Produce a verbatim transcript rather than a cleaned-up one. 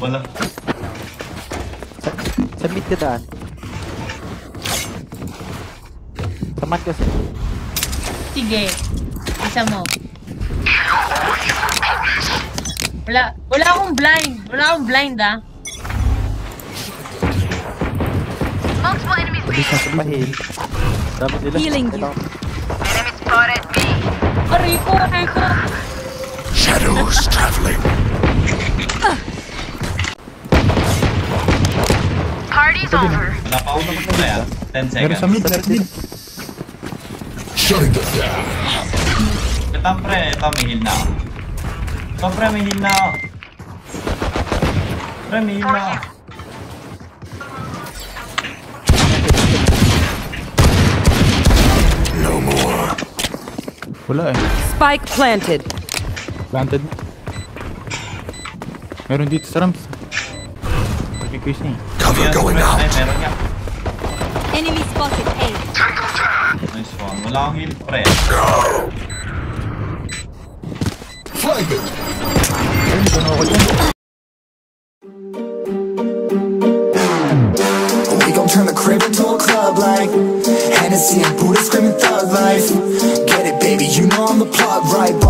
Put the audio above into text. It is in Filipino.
Wala. Sa mid ka daan. Tamat kasi. Sige. Isa mo. Wala, wala akong blind. Wala akong blind ah. Bilis na sa pahil. Dapat nila. Healing you. Enemy spotted B. Aray ko, aray ko. Shadows traveling. Party's over. Wala pa akong mag na yan. ten Meron sa seconds. mid, meron sa mid. Shutting them down. Ito pre, ito may heal na ako. Ito pre, may heal na ako. Pre, may heal na ako. No more. Wala eh. Spike planted. Planted. Meron dito sa ramps. Pag-quiz niya eh. Cover Ayan, going pre, out. ay, meron niya. Enemy spotted A. Nice one. Wala akong heal pre. Flag it. Ayun, gano'n ako dyan. We gon' turn the crib into a club like Hennessy and Buddha screaming thug life. Get it, baby, you know I'm the plug, right?